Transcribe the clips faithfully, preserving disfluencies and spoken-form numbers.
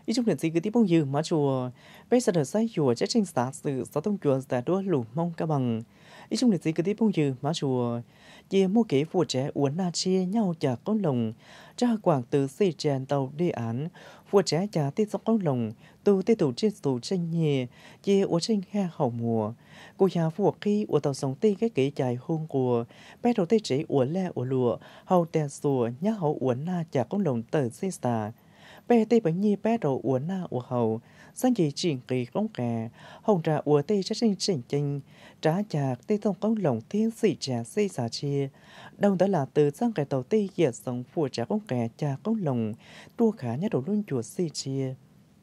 一种日子佢啲朋友嘛做，俾實在使用即係實時所當做แต่多路มองกะบัง一種日子佢啲朋友嘛做，也冇幾負責uốn na chia nhauจากcon lồng, ra quảng từ xây tràn tàu đi án, phụ trẻ trả tiết dọc con lồng, từ tiết tủ chiết tủ tranh nhẹ, ye uốn tranh he hậu mùa, cô nhà phụ khi uốn tàu sống tê cái kỹ dài hôn của, bé đầu tê chỉ uốn le uốn lụa, hậu tè sùa nhá hậu uốn naจากcon lồng từ xây xà. Bé tê bánh nhi bé đầu uốn na uốn hậu, sang gì chuyện kỳ công kè, hồng trà uốn tê chất sinh chỉnh chinh, trả chạc tê thông con lồng thiên sĩ trà xây xà chia. Đồng đó là từ sang cái tàu tê dịa sống phụ trả công kè trà con lồng, đua khá nhá đầu luôn chuột xây chia.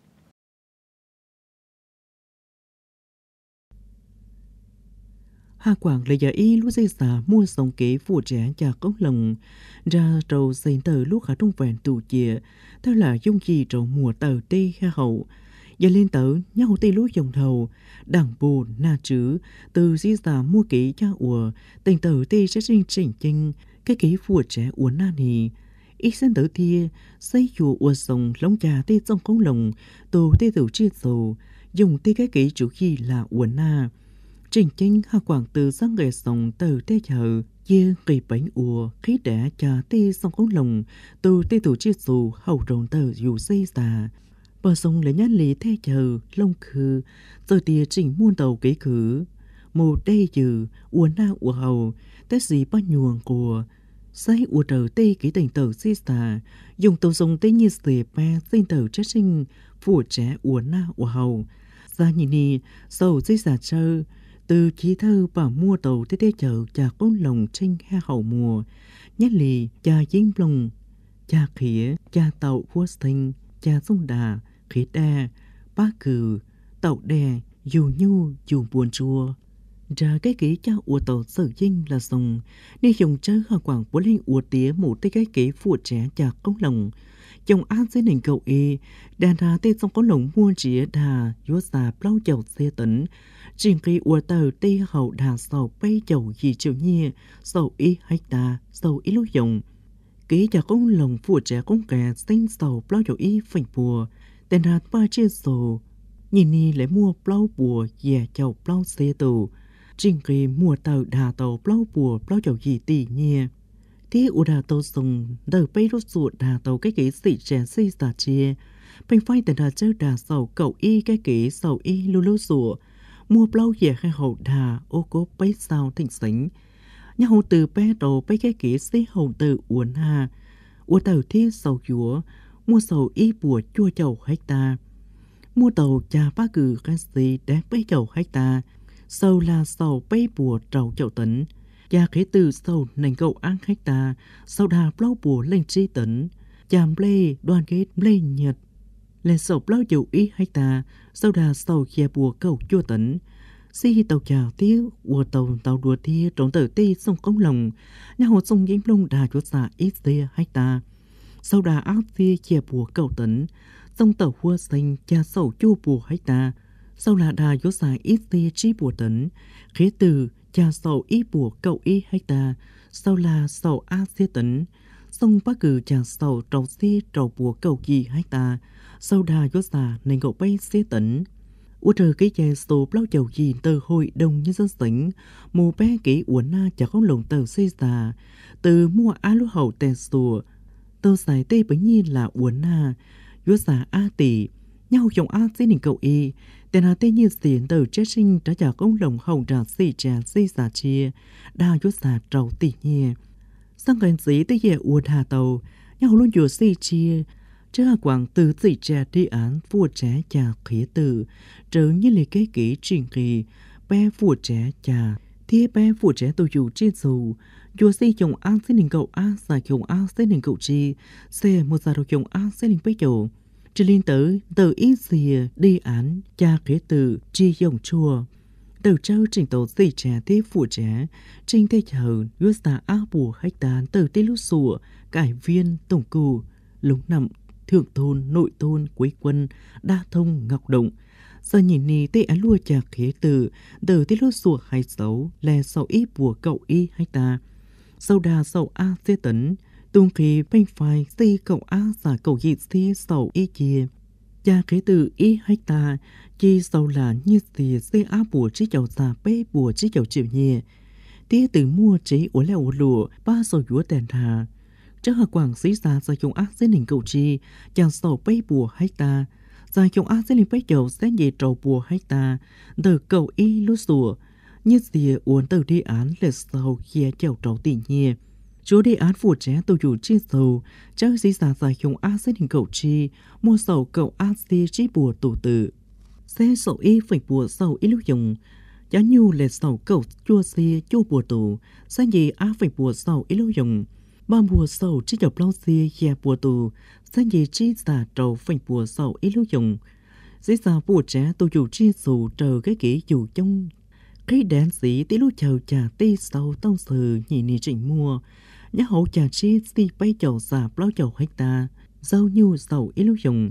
Hà Quảng lấy giờ y lúc xây xà mua sống kế phụ trẻ trà con lồng, ra trầu xây tờ lúc khá trong vẹn tù chìa, theo là dung gì trầu mùa tờ tê ha hậu. Giờ lên tớ nhau tê lúc dòng thầu, đảng bù na chứ, từ di xà mua kế cha ủa, tình tờ tê chất sinh chỉnh chinh, cái kế phụ trẻ ủa na nì. Ít sen tớ thia, xây chùa ủa sống lông trà tê trong con lồng, tù tê tử chiết dầu, dùng tê cái kế chủ khi là ủa na. Trình chinh Hà Quảng từ sang nghề sống từ tê chờ, chia kỳ bánh ùa, khí đẻ trà tê sông con lồng, từ tê tử chiết dù hậu rộng tờ dù xây xà. Bờ sông lấy nhát lý thế chờ, lông khư, rồi tìa chỉnh muôn tàu kế khứ. Một đê dừ, ua na ua hầu, tết gì bao nhuồng của. Xây ua trở tê ký tình tờ xí xà, dùng tàu sông tê như xề ba xin tờ chất sinh, phụ trẻ ua na ua hầu. Ra nhìn nì, sầu dây xà trơ, từ chí thơ bà mua tàu tê tê chờ chà con lồng tranh ha hậu mùa. Nhát lì, chà dính lồng, chà khía, chà tàu vua sinh, cha sông đà, khí đa, ba cử, tàu đè, dù nhu, dù buồn chua. Ra cái kỹ cha ua tàu sở dinh là sông, nên dùng chớ Hà Quảng bố lên ua tía một tê cái kỹ phụ trẻ chà công lồng. Chồng án dưới nền cầu y, đàn ra tê sông có lồng muôn chía đà, dúa xà plau chầu xe tấn. Trình kỳ ua tàu tê hậu đà sầu bay chầu gì chiều nhia, sầu y hách đà, sầu y lúc dòng. Kỹ cha công lồng phụ trẻ công kè xanh sầu plau chầu y phành bùa, tên hạt ba chia sầu. Nhìn ni lấy mua plau bùa dè chầu plau xe tù. Trình kỳ mua tàu đà tàu plau bùa plau chầu gì tỉ nhia. Thế ua đà tàu sông đờ bay rốt ruột đà tàu cái kỹ sĩ trẻ xây xà chia. Bành phai tên hạt chơi đà sầu cậu y cái kỹ sầu y lưu lưu rùa. Mua plau dè khai hậu đà ô cố bay sao thịnh sánh. Nhà hậu từ bé đầu bay cái kỹ sĩ hậu từ uốn hà. Ua tàu thiết sầu dúa, mua sầu y bùa chua chầu hecta. Mua tàu trà ba cử cái gì để bay chầu hecta. Sầu là sầu bay bùa trầu chậu tấn. Cha khế từ sầu nành cậu ăn hecta. Sầu đà plau bùa lên chi tấn. Chàm lê đoàn kết lê nhật. Lên sầu plau dầu y hecta. Sầu đà sầu chè bùa cậu chua tấn. Si tàu chào tiêu, ua tàu tàu đùa thia trống tờ tê sông công lồng. Nhà hồ sông nhiễm lông đà chuột xà ít xê hecta. Sau đà ác thia chè bùa cậu tấn. Sông tàu hua xanh cha sầu chua bùa hecta. Sau là đà chuột xà ít xê chi bùa tấn. Khế từ cha sầu ít bùa cậu ít hecta. Sau là sầu ác xê tấn. Sông bác cử cha sầu trầu xê trầu bùa cậu gì hecta. Sau đà chuột xà nên cậu bay xê tấn. Ua trời cái chè số plau chầu gì từ hội đồng nhân dân tỉnh, mù bé kỹ uốn na chả có lồng tàu xây xà, từ mua á lúa hậu tè sùa, tàu xài tê bánh nhi là uốn na, dúa xà a tỷ, nhau chồng a xin hình cậu y, tè na tê như xiên từ chết sinh đã chả có lồng hậu trà xì trà xây xà chia, đa dúa xà trầu tỷ nhẹ, sang gần dĩ tê dè uốn hà tàu, nhau luôn dúa xì chia. Chứ Hà Quảng từ dị trà đi án vua trẻ trà khía tử, trở như lấy kế kỹ trình kỳ, bé vua trẻ trà, thế bé vua trẻ tù dù trên dù, dù si chồng án xin hình cậu án xài chồng án xin hình cậu chi, xe một giả đồ chồng án xin hình bấy dầu. Chỉ liên tới, từ ít xìa đi án, trà khía tử, chi dòng chua. Từ châu trình tổ dị trà thế vua trẻ, trình thế chờ, dù xa á bùa hách tán từ tê lúc sủa, cải viên, tổng cù, lúng nằm, thượng thôn, nội thôn, quế quân, đa thông, ngọc động. Giờ nhìn nì tê á lua chà khế từ, từ tê lua sủa hay xấu, lè sầu y bùa cậu y hay ta. Sầu đà sầu a xê tấn, tung khí banh phai xê cậu a xà cậu dị xê sầu y chia. cha kế từ ít hecta chỉ sau là như thì xây á bùa chỉ chậu xà bê bùa chỉ chậu chịu nhẹ tía từ mua chỉ ủa leo lụa ba sầu dúa đèn thà chắc hà quảng sĩ xa ra chung ác sẽ nình cầu chi chàng sầu bê bùa hecta ra chung ác sẽ nình bê chậu sẽ về trầu bùa hecta từ cầu y lúa sủa như gì uốn từ đi án lệ sầu kia chậu trầu tỉ nhẹ chú đi án phụ trẻ tôi dù chi sầu chắc sĩ xa ra chung ác sẽ nình cầu chi mua sầu cầu ác sẽ chi bùa tủ tử sẽ sầu y phải bùa sầu y lúc dùng giá nhu lệ sầu cầu chua xì chua bùa tù sang gì á phải bùa sầu ít lâu dùng ba bùa sầu chỉ chọc lâu xì dè bùa tù sang gì chỉ xả trầu phải bùa sầu ít lâu dùng dễ sao bùa trẻ tôi dù chi sầu chờ cái kỹ dù trong cái đèn sĩ tí lúc chờ trà tê sầu tông sừ nhị nị chỉnh mua nhá hậu trà chi xì bay chầu xả bao chầu hecta rau nhu sầu ít lâu dùng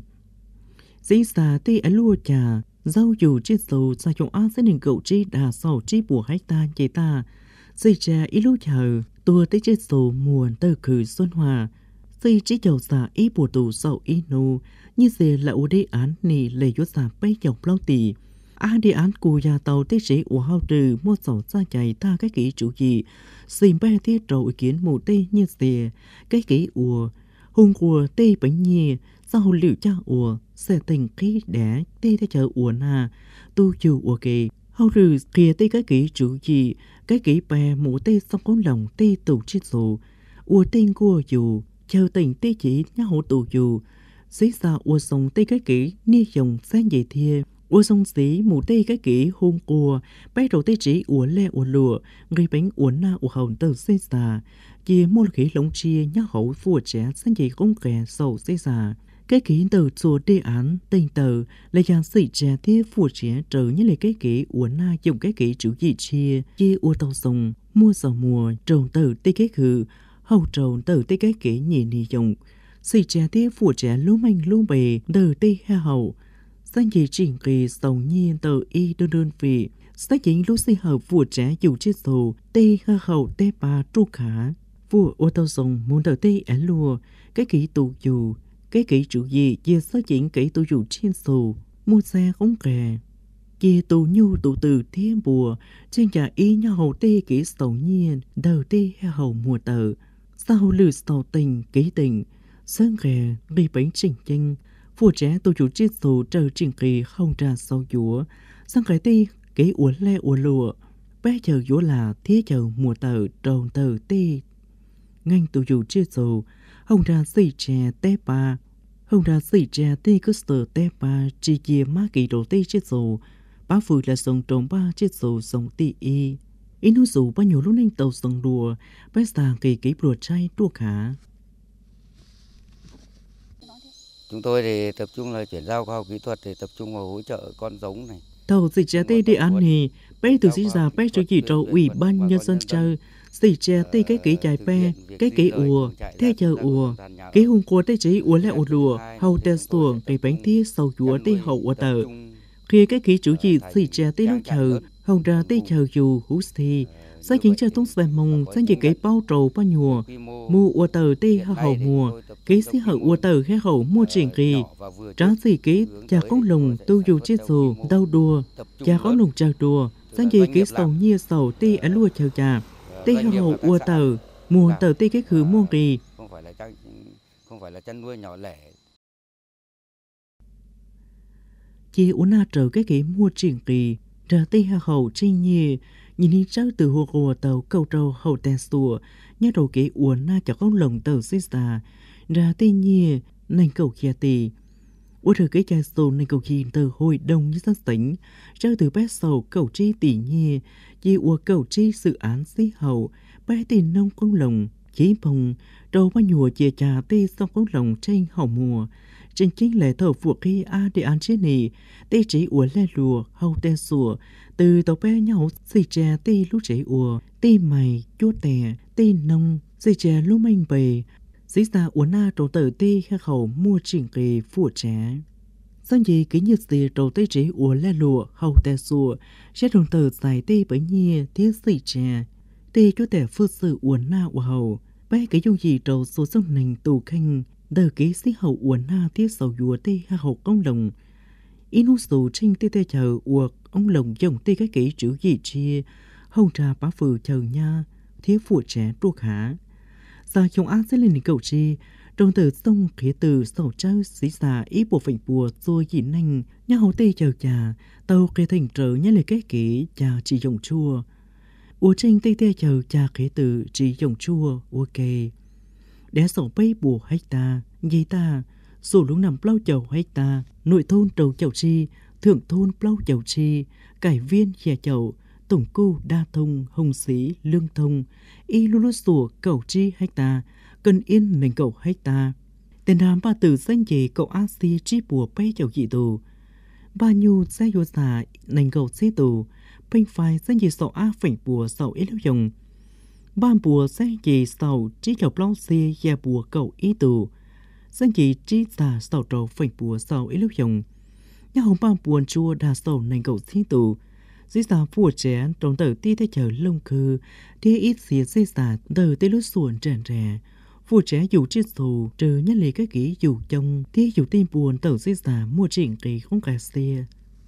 dễ xả tê ở lua trà dâu dù chết dầu ra trong ác sẽ nên cậu chi đà sầu chi bùa hách ta chế ta dây trà ít lúc chờ tua tới chết dầu muộn tơ khử xuân hòa dây chỉ dầu xả ít bùa tù sầu ít nô như thế là ưu đi án nì lệ yếu xả bay dọc lâu tì á đi án cù nhà tàu tới chế ủa hao trừ mua sầu ra chạy ta cái kỹ chủ gì xin bé tiết trầu ý kiến mù tê như thế cái kỹ ủa hung của tê bánh nhì sau liệu cha ủa sẽ tình khí đẻ tê theo chờ ủa na tu dù ủa kì hầu rừ kia tê cái kỹ chủ gì cái kỹ bè mũ tê xong con lòng tê tù chết dù ủa tên của dù chờ tình tê chỉ nhá hổ tù dù xí xa ủa sống tê cái kỹ nia dòng sáng dậy thia ủa xong xí mũ tê cái kỹ hôn của bé đầu tê chỉ ủa le ủa lụa người bánh ủa na ủa hồng tờ xí xa chỉ mua khí lông chia nhá hổ phùa trẻ sáng dậy không kẻ sầu xí xa cái kỹ từ chùa đề án tên tờ là dàn sĩ trẻ thiết phụ trẻ trở như là cái kỹ của na dùng cái kỹ chủ gì chia chia ua tàu sông mua dầu mùa trồng tờ tê cái khử hậu trồng tờ tê cái kỹ nhị nì dùng sĩ trẻ thiết phụ trẻ lúa manh lúa bề tờ tê ha hậu sang gì chỉnh kỳ sầu nhiên tờ y đơn đơn vị xác chính lúc sĩ hợp phụ trẻ dù chết dầu tê ha hậu tê ba tru khả phụ ua tàu sông muốn tờ tê án lùa cái kỹ tù dù cái kỹ chủ gì chia sớt chuyện kỹ tu dù trên sù mua xe không kè chia tu nhu tu từ thiên bùa trên nhà y nhau hậu tê kỹ sầu nhiên đầu tê hay hậu mùa tờ sau lử sầu tình kỹ tình sơn kè đi bánh trình chân phụ trẻ tu chủ trên sù chờ trình kỳ không ra sầu dũa sang cái tê kỹ uốn le uốn lụa bé chờ dũa là thiết chờ mùa tờ tròn tờ tê ngành tu chủ trên sù hồng ra xì chè tép ba hồng ra xì chè tê cứ sờ tép ba chỉ chia má kỳ đồ tê chết dù bá phụ là sông trồng ba chết dù sông tê y ý nói dù bao nhiêu lúc nên tàu sông đùa bé già kỳ kỹ bùa chay đua khá. Chúng tôi thì tập trung là chuyển giao khoa học kỹ thuật thì tập trung vào hỗ trợ con giống này. Tàu xì chè tê đi ăn thì bé từ xí già bé cho chỉ trâu ủy ban nhân dân chơi xì chè tê cái kỹ chạy pe cái kỹ ùa thế chờ ùa kỹ hung của tê chỉ ùa lẹ ùa lùa hầu tê xuồng cái bánh tê sầu chúa tê hậu ùa tờ khi cái kỹ chủ gì xì chè tê lúc chờ hồng ra tê chờ dù hú xì sáng chính chơi tung xe mông sáng gì cái bao trầu bao nhùa mua ùa tờ tê hậu mùa kỹ xí hậu ùa tờ khai hậu mua triển kỳ tráng xì kỹ chả có lùng tu dù chết dù đau đùa chả có lùng chờ đùa sáng gì kỹ sầu nhia sầu tê ở lùa chờ chà tê hậu ùa tờ mua tờ tê cái khử mua kỳ không phải là trang không phải là chăn nuôi nhỏ lẻ chị uốn na trở cái kỹ mua triển kỳ ra tê hậu trên nhì nhìn đi trao từ hồ hồ tàu cầu trâu hậu tè sùa nhớ đầu kỹ uốn na cho con lồng tàu xí xà ra tê nhì nên cầu kia tì uốn thử cái chai sầu nên cầu kia từ hồi đông như sát tỉnh trao từ bé sầu cầu chi tỉ nhì chị uốn cầu chi dự án xí hậu bé tì nông con lồng chỉ bồng đầu ba nhùa chia trà tê xong con lồng trên hậu mùa trên chính lệ thầu phụ khi a đi ăn chế nì tê chỉ uốn le lùa hậu tè sùa từ tàu bé nhau xì chè tê lú chè ùa tê mày chua tè tê nông xì chè lú manh bề xí xa uốn na trầu tờ tê khai khẩu mua triển kỳ phụ trẻ sang gì kỹ như xì trầu tê chỉ uốn le lùa hậu tè sùa sẽ trồng tờ dài tê bởi nhia thiết xì chè tê chua tè phư sự uốn na ùa hậu bé cái dung gì trầu số sông nành tù khanh Đờ kế sĩ hậu uẩn na tiết sầu dùa tê ha hậu công lồng. Inu sù trinh tê tê chờ uộc ông lồng dòng tê cái kỹ chữ gì chia. Hồng trà bá phừ chờ nha, thiết phụ trẻ ruột há. Sa chồng ác sẽ lên cầu chi, trong từ sông khía từ sầu trao xí xà ý bộ phệnh bùa rồi dị nành, nhá hậu tê chờ trà, tàu kê thành trở nhá lời cái kỹ trà chỉ dòng chua. Ủa tranh tê tê chờ trà khía từ chỉ dòng chua, ủa kê. Đé sầu bay bùa hay ta, dây ta, sổ lúc nằm plau chầu hay ta, nội thôn trầu chầu chi, thượng thôn plau chầu chi, cải viên chè chầu, tổng cu đa thông hồng sĩ lương thông y lu lu sủa cầu chi hecta cần yên nền cầu hecta tên đám ba từ danh gì cậu a si chi bùa bay chầu dị tù ba nhu xe vô xà nền cầu xe tù phanh phai danh gì sầu a phảnh bùa sầu ít lưu dùng ba bùa danh gì sầu chi chầu plau xe ya bùa cầu y tù danh gì chi xà sầu trầu phảnh bùa sầu ít lưu dùng nhà hồng ba buồn chua đa sầu nền cầu xe tù dĩ giả phụ trẻ trong tờ ti thay chờ lông khư thì ít xìa dĩ giả tờ tê lúc xuồng tràn rè phụ trẻ dù chết xù trừ nhất lì cái kỹ dù chồng thì dù tin buồn tờ dĩ giả mua chỉnh kỳ không cả xe.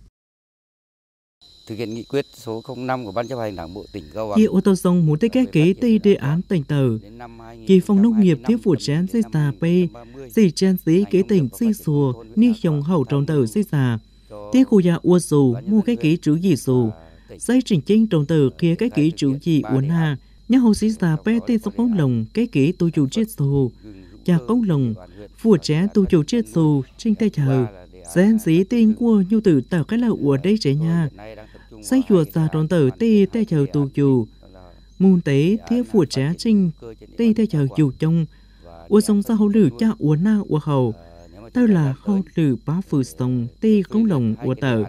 Thực hiện nghị quyết số không năm của Ban chấp hành Đảng bộ tỉnh Cao Bằng. Khi ô tô sông muốn tới cái kế tây đề án tỉnh tờ, kỳ phòng nông nghiệp thiếu phụ chén dĩ giả bê, dĩ chen dĩ kế tỉnh dĩ xùa, ni dòng hậu trong tờ dĩ giả. Thế cô già ua dù mua cái kỹ chữ gì dù dây trình chính trong tờ kia cái kỹ chữ gì uốn ha nhá hồ sĩ già bé tê sông bóng lồng cái kỹ tu chủ chết dù cha công lồng phù trẻ tu chủ chết dù trên tay chờ xén dĩ tên của nhu tử tạo cái là ua đây trẻ nha dây chuột già trong tờ tê tay chờ tu chủ môn tế thiết phù trẻ trinh tê tay chờ chủ trong ua sông ra hậu lử cha uốn na ua hầu tao là hậu lử bá phù sông tê công lồng ua tờ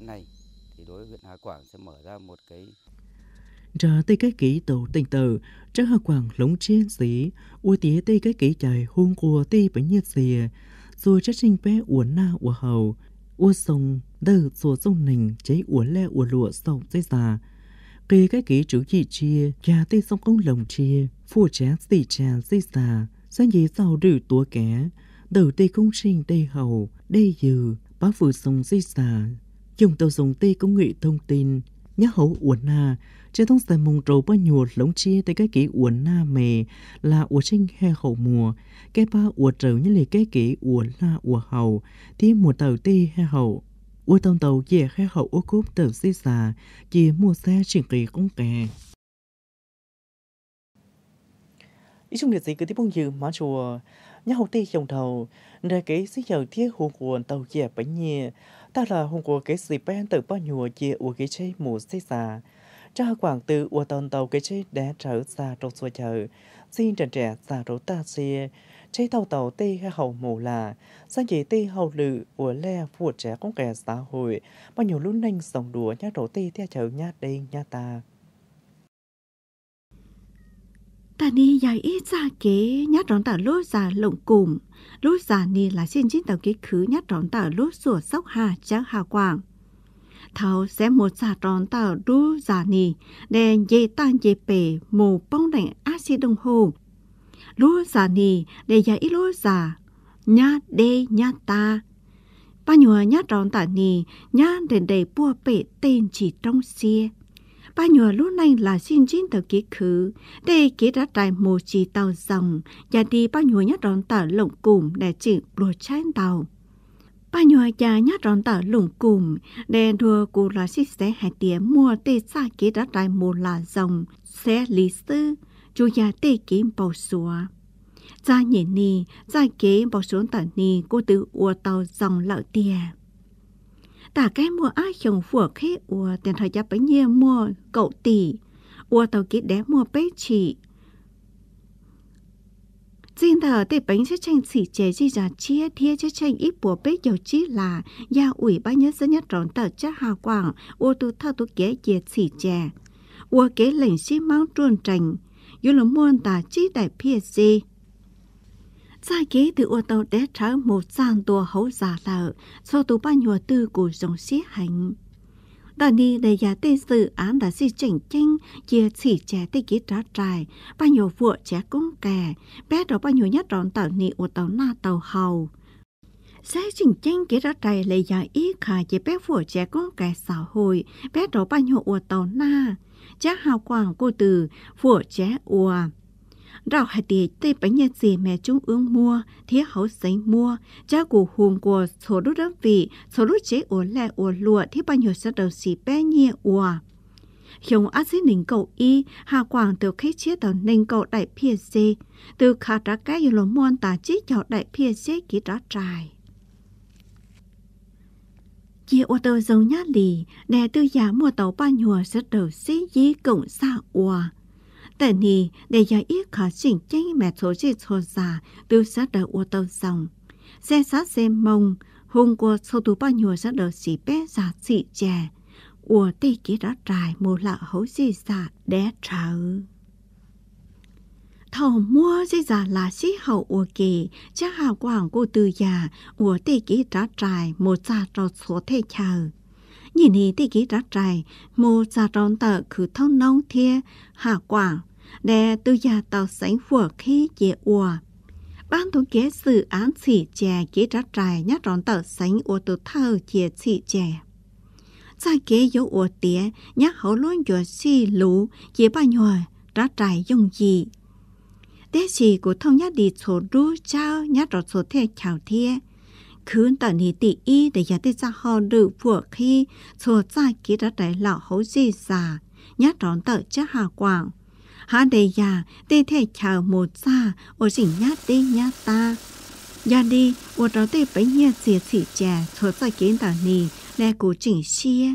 giờ tây cái kỹ tổ tình tờ chắc hà quảng lống chiến sĩ ua tía tây cái kỹ chạy hôn của tây bánh nhiệt xìa rồi chắc sinh bé uốn na ua hầu ua sông đờ rồi sông nình cháy uốn le ua lụa sông dây già kê cái kỹ chữ gì chia cha tây sông công lồng chia phù trẻ xì trà dây già sang gì giàu rử tua kẻ đầu tây công sinh tây hầu đây dừ bá phù sông dây già dùng tàu sông tây công nghệ thông tin nhá hậu uốn na chế thông xe mông trâu bao nhiêu lống chia tới cái kỹ uốn na mề là uốn sinh hè hậu mùa cái ba uốn trở như là cái kỹ uốn na uốn hậu thì mùa tàu tây hè hậu uốn tàu tàu về hè hậu uốn cúp tàu xí xà chỉ mua xe chỉnh kỳ cũng kè. Ý chung liệt gì cứ tiếp bông dư má chùa nhá hậu tây dòng đầu nơi cái xí dầu thiết hồn cuộn tàu về bánh nhẹ ta là hồn của cái gì bên từ bao nhiêu chia uốn cái chơi mùa xí xà cha quảng từ uốn tàu tàu cái chơi đá trở xa trong xuôi chờ xin trần trẻ xa rấu ta xe chơi tàu tàu tây hay hậu mù là sang gì tây hậu lự uốn le phụ trẻ cũng kẻ xã hội bao nhiêu lúc nanh sòng đùa nhá rấu tây theo chờ nhá đây nhá ta ta ni dài ít ra kế nhát rón tờ lối già lộng cùm lối già ni là xin chính tàu kế khứ nhát rón tờ lối sủa sóc hà trắng hà quảng thảo sẽ một già rón tờ đu già ni đèn dây tan dây bể mù bông đèn axi đồng hồ lối già ni để dài ít lối già nhát đê nhát ta bao nhiêu nhát rón tờ ni nhát đèn đầy bùa bể tên chỉ trong xe ba nhờ lúc này là xin chính tàu kế khứ để kế đã trải một chỉ tàu dòng và đi ba nhờ nhát đón tàu lồng cùm để chỉ đùa trái tàu ba nhờ cha nhát đón tàu lồng cùm để đùa cụ là xin sẽ hạt tía mua tê xa kế đã trải một là dòng sẽ lý sư chú nhà tê kế bảo xóa ra nhện ni ra kế bảo xuống tàu ni cô tự ua tàu dòng lợ tìa ta cái mua ai chồng phủa khế ua tiền thời gia bấy nhiêu mua cậu tỷ ua tàu kết đé mua bế chỉ xin thờ tê bánh sẽ tranh xỉ chế chi giả chia thia cho tranh ít bùa bế dầu chi là gia ủy ban nhân dân nhất tròn tờ chất hào quảng ua tu thơ tu kế dệt xỉ chè ua kế lệnh xí máu truôn trành dù là muôn tà chi đại phía gì gia kế từ ô tô đế trở một gian tua hấu giả lợ so tù ba nhùa tư của dòng xí hành Tờ ni để giá tê dự án đã si chỉnh chinh chia chỉ trẻ tê ký trả trải, bao nhiêu vua trẻ cũng kè, bé đó bao nhiêu nhất rộn tàu ni của tàu na tàu hầu. Sẽ chỉnh chinh ký trả trải lấy giá ý khả chế bé vua trẻ cũng kè xã hội, bé đó bao nhiêu của tàu na, giá hào quang của từ vua trẻ ua. Rau hạt tì tê bánh nhật gì mẹ trung ương mua, thiết hấu giấy mua, cha của hùng của số đốt đất vị, số đốt chế ổ lẹ ổ lụa thiết bao nhiêu sát đầu xì bé nhẹ ủa. Hiông ác sĩ nình cầu y, hà quảng từ khách chế tàu nình cầu đại phía xê, từ khá trả cái dù lỗ muôn tà chí cho đại phía xê ký trả trải. Chị ô tô dâu nhát lì, đè tư giá mua tàu bao nhiêu sát đầu xí dí cộng xa ủa. Tại nì, để giải ít khả chỉnh chênh mẹ số gì số giả từ sát đầu ô tô dòng. Xe sát xe mông, hùng của số tù bao nhiêu sát đầu xí bé giả xị chè. Ủa tê ký đã trải mù lạ hấu gì giả đé trở. Thầu mua dây giả là xí hậu ủa kỳ, chắc hào quảng cô từ già, ủa tê ký đã trải mù giả trò số thê chờ. Nhìn đi tê ký đã trải, mù giả tròn tờ khử thông nông thia, hà quảng. Để từ nhà tàu sánh phủa khi dễ ua. Ban thống kế dự án xỉ chè kế trả trải nhát rõn tàu sánh ua tù thơ chè xỉ chè. Xa kế dấu ua tía nhát hậu luôn dùa xì lũ dễ bà nhòa trả trải dùng gì. Tế xì của thông nhát đi số rú trao nhát rõn số thê chào thia. Khứ tàu ní tị y để giá tê xa hò đự phủa khi số xa kế trả trải lạo hấu gì xa nhát rõn tàu chắc hà quảng. Há đề già, tê thê chào một xa, ô xỉnh nhát tê nhát ta. Gia đi, ô tráo tê bấy nhiêu xìa xỉ chè, thua xa kiến tả nì, lè cổ chỉnh xia.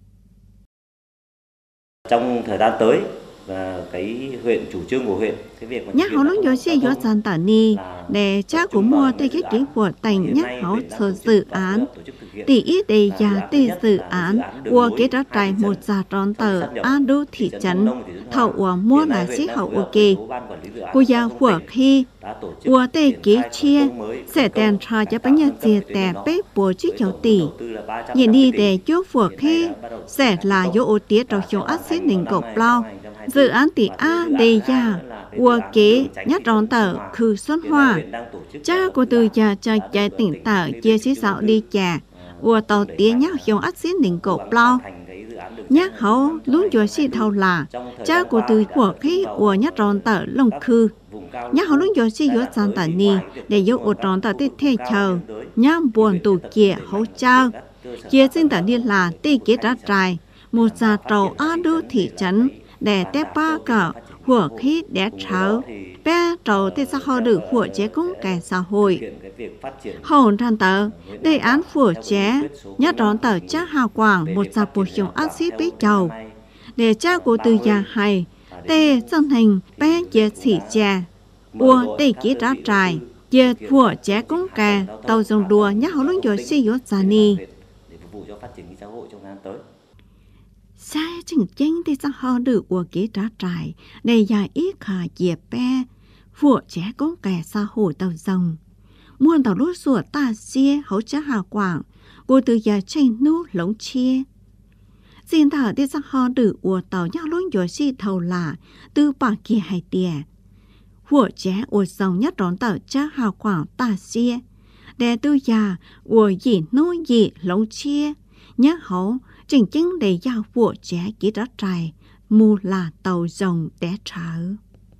Trong thời gian tới, cái huyện chủ trương của huyện, cái việc mà nhắc hấu lúc dối xia dối dàn tả nì, để cha của mua tê cái kiến của tỉnh nhắc hấu sơ dự án. Tỷ ít đề già tê dự án, ua kế trả trải một giả tròn tờ A đô thị trấn, thầu ua mua là xí hậu ua kê. Cô gia phủa khi, ua tê kế chia, sẽ tèn trò cho bánh nhật dìa tè bếp bố chứ cháu tỷ. Nhìn đi để chú phủa khi, sẽ là dỗ ô tía trò chống ác xích nình cậu plau. Dự án tỷ A đề già, ua kế nhát tròn tờ khử xuân hoa. Cha của từ già cho chạy tỉnh tờ chia xí dạo đi chà. Ua tàu tía nhắc dùng ác xí nình cổ plau. Nhắc hấu luôn dùa xí thâu là cha của từ của khí ua nhắc tròn tờ lông khư. Nhắc hấu luôn dùa xí dùa dàn tờ nì để dùa ua tròn tờ tê thê chờ. Nhắc buồn tù kia hấu chào. Chia xin tờ đi là tê kế trả trải. Một giả trầu á đô thị trấn để tép ba cờ của khí để cháu. Bé trầu tê xa hò được của chế cũng kẻ xã hội. Hồn tràn tờ, đề án của chế, nhát đón tờ chắc hào quảng một giả bổ sung ác xí bí chầu. Để cha của từ nhà hay, tê dân hình bé chế xỉ chè, ua tê ký trả trải, chế của chế cũng kẻ, tàu dùng đùa nhát hấu lúc dối xí dốt giả ni. Sai chừng chênh tê xa hò được của ký trả trải, để dài ít khả dịp bé, phụ chế cũng kẻ xã hội tàu dòng. Muôn tàu lúa sủa ta xia hấu chắc hà quảng, cô từ nhà tranh nú lống chia. Xin thở tê xa hò được của tàu nhau luôn dối xì thầu là, từ bà kia hay tìa. Phụ chế của dòng nhất đón tàu chắc hà quảng ta xia. Để từ nhà của dì nú dì lống chia, nhắc hấu, chỉnh chứng để giao phụ chế kỹ đó trải, mù là tàu dòng để trở.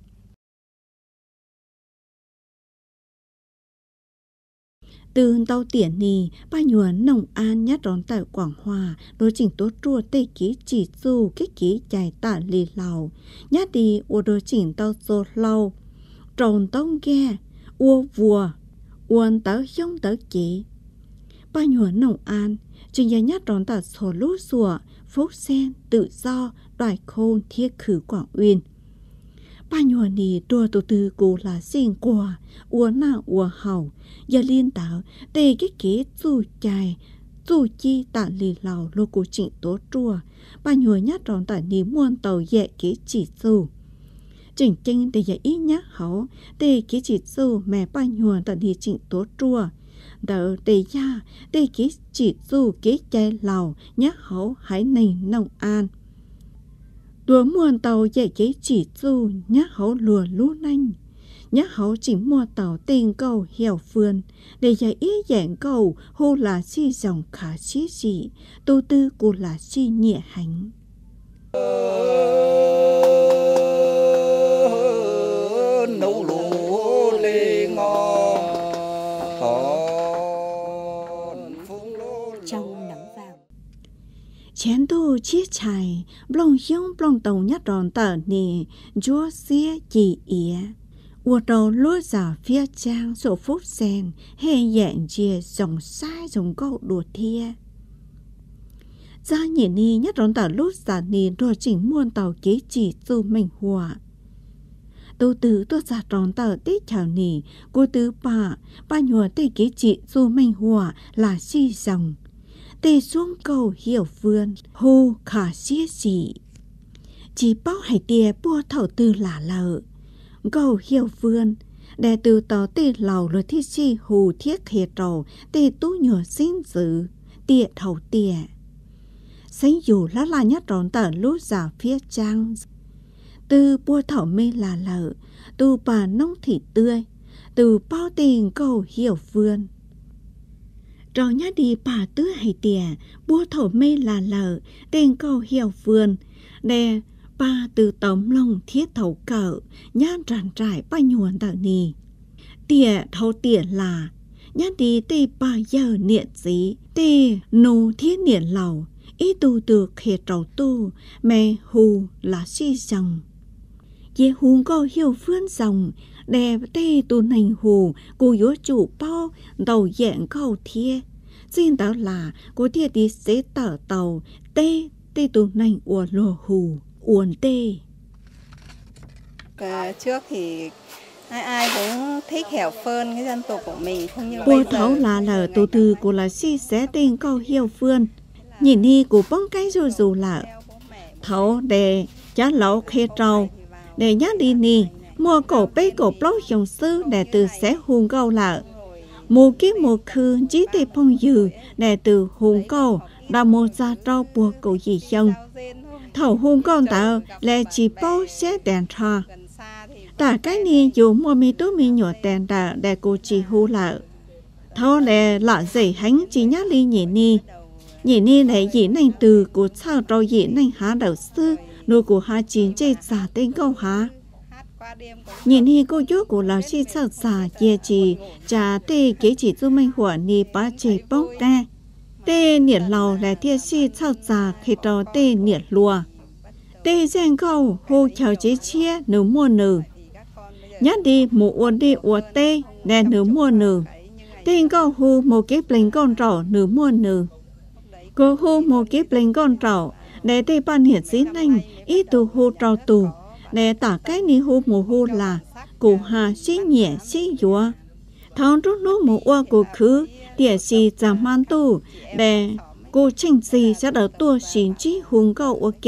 Từ tàu tiền nì, ba nhuận nông an nhát đón tại Quảng Hòa, đối chỉnh tố trua tê ký chỉ dù kích ký chạy tạ lì lào, nhát đi ua đối chỉnh tàu dô lâu, trồn tông ghe, ua vùa, uôn tớ giống tớ ký. Ba nhuận nông an, trình nhà nhát đón tại sổ lũ sủa, phúc sen, tự do, đoài khôn thiết khử Quảng Uyên. Ba nhùa nì đùa tổ tư cô là xin quả, ua na ua hầu, giờ liên tạo, tê cái kế dù chài, dù chi tạ lì lào lô cô trịnh tố trùa, ba nhùa nhát tròn tạ ní muôn tàu dẹ kế chỉ dù. Chỉnh chênh để giờ ý nhát hấu, tê kế chỉ dù mẹ ba nhùa tạ ní trịnh tố trùa, đỡ để gia để ký chỉ dù ký chạy lầu nhắc hậu hãy nền nông an đùa muôn tàu dạy ký chỉ dù nhắc hậu lùa lú nanh nhắc hậu chỉ mua tàu tiền cầu hiểu vườn để dạy ý dạng cầu hô là si dòng khả xí gì tu tư của là si nhẹ hành nấu lúa lê ngò trong nắng vàng chén tu chiếc chài blong hiếu blong tàu nhát tròn tờ nì chúa xía chỉ ỉa ua đầu lúa giả phía trang sổ phúc sen hay dạng chìa dòng sai dòng câu đùa thia ra nhìn ni nhát tròn tờ lúa giả nì đùa chỉnh muôn tàu kế chỉ dù mình hòa tu tử tu giả tròn tờ tết chào nì cô tứ bà ba nhùa tê kế chỉ dù mình hòa là si dòng tê xuống cầu hiểu vườn hô khả xía gì chỉ bao hải tìa bua thầu tư là lợ cầu hiểu vườn để từ tàu tê lầu rồi thi si hù thiết hệ trầu tê tú nhùa xin dự tìa thầu tìa sáng dù lá là nhát tròn tờ lú giả phía trang từ bua thầu mê là lợ từ bà nông thịt tươi từ bao tiền cầu hiểu vườn trò nhá đi bà tứ hay tìa bua thổ mê là lợ tên cầu hiểu vườn đè ba từ tấm lông thiết thấu cỡ nhá tràn trải ba nhuần đạo nì tìa thấu tìa là nhá đi tì bà giờ niệm dí tì nô thiết niệm lầu ý tu được hệ trầu tu mẹ hù là si dòng dễ hùng cầu hiểu vườn dòng đè tê tu nành hù cô yếu chủ bao đầu dạng cầu thia xin đó là cô thia đi xế tờ tàu tê tê tu nành ua lùa hù uốn tê trước thì ai ai cũng thích hẻo phơn cái dân tộc của mình không như bây giờ thấu là lờ tu từ của là si xé tên cầu hiểu vườn nhìn đi của bóng cái rồi dù là thấu để chá lẩu khê trâu để nhá đi nì mua cổ bê cổ blog dòng sư để từ sẽ hùng câu lợ mua kiếp một khư chí tê phong dư để từ hùng câu đã mua ra trâu bùa cổ gì không thầu hùng câu tạo là chỉ bao sẽ đèn trò ta cái này dù mua mi tú mi nhỏ đèn đà để cô chỉ hù lợ thầu để lọ dày hánh chỉ nhá ly nhỉ ni nhỉ ni để dĩ nành từ của sao trâu dĩ nành há đầu sư nuôi của hai chín chê giả tên câu há nhìn hi cô chú của lão sư sao xả chia chỉ trả tê kế chỉ giúp mình hỏa ni bá chế bốc đa tê nhiệt lầu là thiên sư sao xả khi trò tê nhiệt lùa tê giang câu hô chào chế chia nữ mua nữ nhát đi một uốn đi uốn tê đè nữ mua nữ tên câu hô một cái pleng con trỏ nữ mua nữ cô hô một cái pleng con trỏ để tê ban hiển dĩ nành ít tu hô trò tù để tả cái ni hô mù hô là cụ hà xí nhẹ xí dùa thao rút nốt mù oa cụ khứ địa xì giảm man tu để cụ chênh xì sẽ đỡ tua xín chí hùng câu ok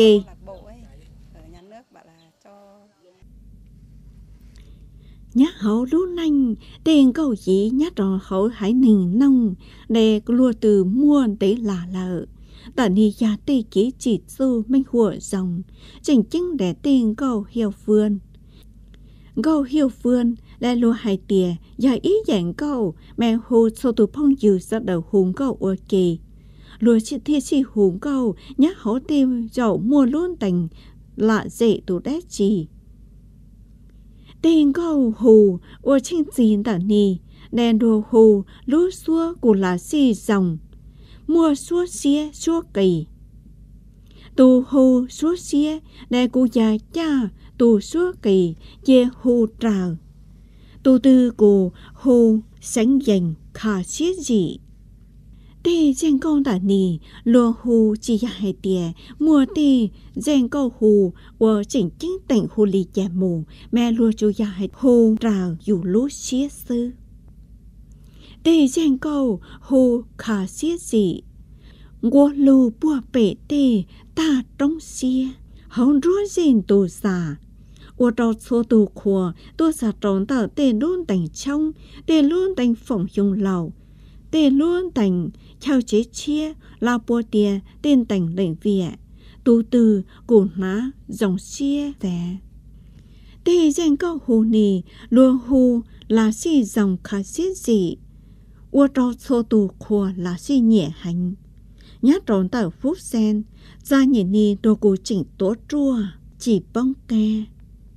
nhát hậu lú nanh tiền câu dĩ nhát trò hậu hải nình nông để lùa từ muôn để là lợ tờ ni gia tê ký chỉ du minh hùa dòng chỉnh chứng để tiền cầu hiểu vườn cầu hiểu vườn là lùa hai tìa dài ý dạng cầu mẹ hồ sô tù phong dư ra đầu hùng cầu ua kỳ lùa chị thiết chị hùng cầu nhắc hổ tim dậu mua luôn tình lạ dễ tù đét trì tiền cầu hù ua chinh chín tờ ni đèn đồ hù lú xua của là si dòng mua xua xía xua kỳ tù hù xua xía để cụ già cha tù xua kỳ dê hù trào tù tư cụ hù sánh dành khả xía dị tê dành con tả nì lùa hù chỉ hai tìa mua tê dành câu hù và chỉnh chính tỉnh hù lì chè mù mẹ lùa chú già hai hù trào dù lú xía sư tê dành câu hù khả xía dị ngô lù bùa bể tê ta trong xía hông rúa dên tù xà ua trò xô tù khùa tù xà tròn tờ tê luôn tành trong tê luôn tành phỏng dùng lầu tê luôn tành theo chế chia lao bùa tia tên tành lệnh vỉa tu từ cổ ná dòng xia tè tê danh câu hù nì lùa hù là si dòng khá xiết dị ua trò xô tù khua là si nhẹ hành nhát tròn tàu phút sen ra nhị nì đồ cụ chỉnh tố chua chỉ bông ke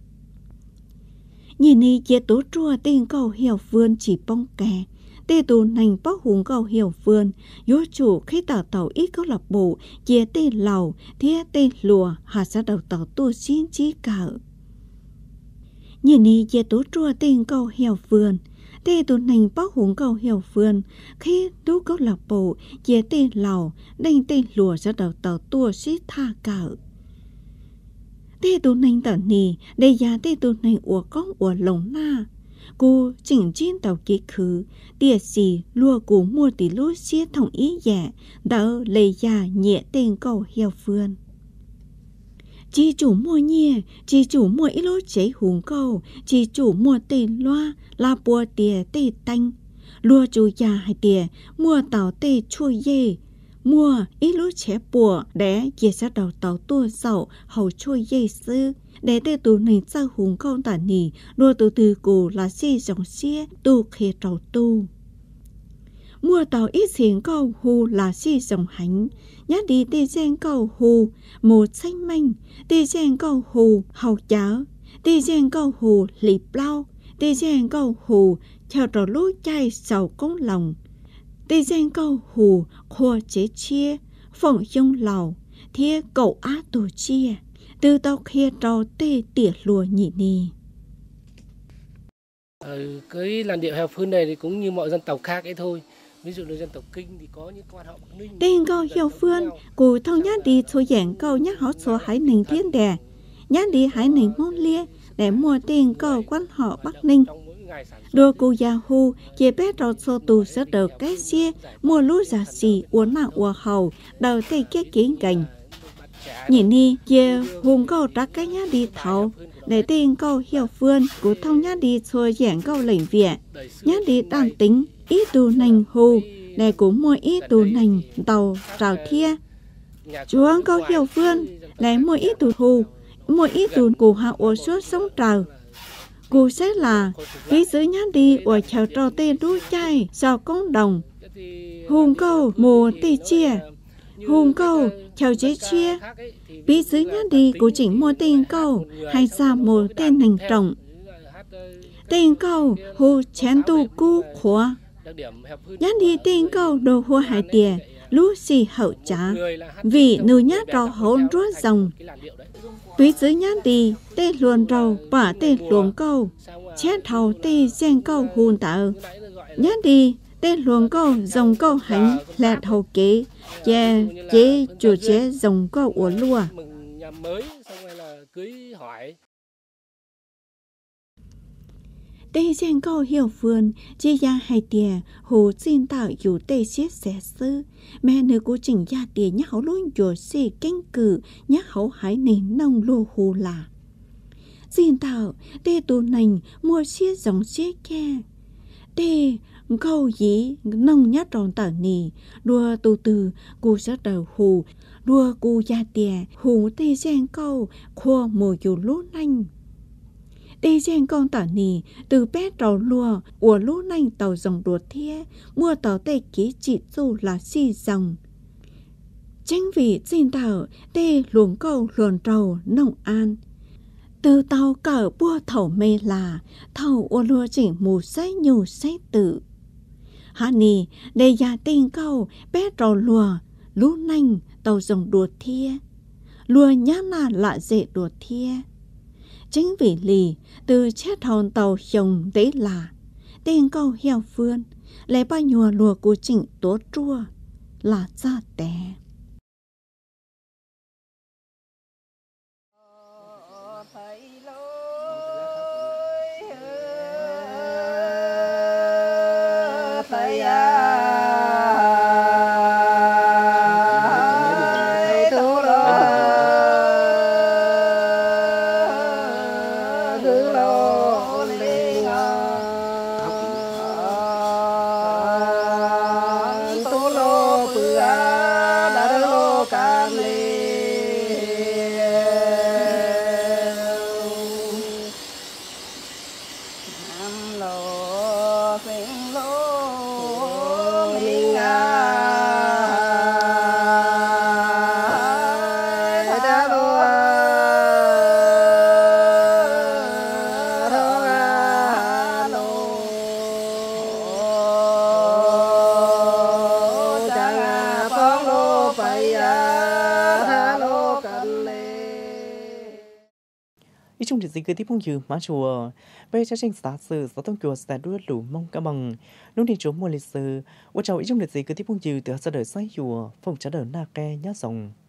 nhị nì chế tố chua tên câu hiểu vườn chỉ bông ke tê tù nành bóc hùng câu hiểu vườn yếu chủ khi tàu tàu ít câu lạc bộ chế tê lầu thía tê lùa hạ ra đầu tàu tu xin chí cỡ nhị nì chế tố chua tên câu hiểu vườn tê tù nành bóc hùng câu hiểu vườn khi tú câu lạc bộ chế tê lầu đành tê lùa ra đầu tàu tu xin tha cỡ tê tù nành tờ nì đây giá tê tù nành ủa con ủa lồng na cô chỉnh chín tàu kế khứ địa xì lùa cú mua tỷ lúa xía thống ý dẻ đỡ lây già nhẹ tên cầu heo vườn chỉ chủ mua nhẹ chỉ chủ mua ít lúa cháy hùng câu chỉ chủ mua tên loa là bùa tìa tê tanh lùa chủ già hay tìa mua tàu tê chua dê mua ít lúa chế bùa để dễ ra đầu tàu tua sầu hầu chua dê sư để tê tù này ra hùng câu tả nì lùa từ từ cổ là si dòng xía tu khê trầu tu mua tàu ít xiên câu hù là si dòng hánh nhát đi tê gen câu hù một xanh manh tê gen câu hù hầu cháo tê gen câu hù lì plau tê gen câu hù theo trò lúa chay sầu công lòng tê gen câu hù khua chế chia phỏng dung lầu thía cậu á tù chia từ tàu kia trò tê tỉa lùa nhị nì. Ở cái làn điệu heo phương này thì cũng như mọi dân tộc khác ấy thôi. Ví dụ như dân tộc Kinh thì có những quan họ Bắc Ninh. Tên câu heo phương, cụ thông nhát đi số dạng câu nhát họ số hải nình thiên đẻ. Nhát đi hải nình môn lia để mua tên câu quan họ Bắc Ninh. Đua cụ già hù, chế bé trò số tù sẽ được cái xia, mua lúa giả xì, uốn nặng uốn hầu, đầu tê kế kiến cảnh. Nhìn đi, giờ hùng câu trắc cái nhá đi thấu, để tên câu hiểu phương của thông nhá đi xua dạng câu lệnh viện, nhá đi đang tính, ý tù nành hù, để cũng mua ý tù nành tàu rào thia. Chúa câu hiểu phương, để mua ý tù hù, mua ý tù của hạ ổ suốt sống trào. Cụ sẽ là, phí xứ nhá đi ở chào trò tê đu chay, sao công đồng. Hùng câu mùa tê chia. Hùng câu chào chế chia bí xứ nhá đi của chỉnh mua tên câu hay sao một tên hành trọng tên câu hù chén tu cu khóa nhá đi tên câu đồ hùa hải tìa lú xì hậu trả vì nụ nhá trò hỗn rốt rồng bí xứ nhá đi tên luồn rầu và tên luồn câu chén thầu tên gen câu hùn tạo nhá đi tên luồng câu dòng câu hành là hậu kế chế chế chủ chế dòng câu của lúa tê gen câu hiểu vườn chia ra hai tìa hồ xin tạo dù tê xiết xẻ sư mẹ nữ của chỉnh gia tìa nhá hậu luôn dù xì canh cử nhá hậu hải nền nông lô hồ là xin tạo tê tù nành mua xiết dòng xiết ke tê câu dĩ nông nhát tròn tờ nì đua tu từ cu sát đầu hù đua cu gia tìa hù tê gen câu khua mùa dù lúa nanh tê gen con tờ nì từ bé trầu lùa của lúa nanh tàu dòng đùa thia mua tàu tê ký chỉ dù là si dòng chính vì xin tàu tê luồng câu luồn trầu nông an từ tàu cỡ bua thầu mê là thầu ô lúa chỉ mù say nhù say tự hạ nì để gia tên câu bé trò lùa lú nanh tàu dòng đùa thia lùa nhá là lạ dễ đùa thia chính vì lì từ chết hòn tàu dòng đấy là tên câu heo phương lấy bao nhùa lùa của chỉnh tố chua là ra té Hãy subscribe cho kênh Ghiền Mì Gõ để không bỏ lỡ can lê nam lô phình lô minh a ta lô ý chung thì gì cứ tiếp phong dư má chùa bây giờ tranh xã sự xã tông chùa sẽ đuôi lũ mong cả bằng lúc đi chỗ mua lịch sử ở châu ý chung thì gì cứ tiếp phong dư từ giờ đời say chùa phong trả đời na ke nhá rồng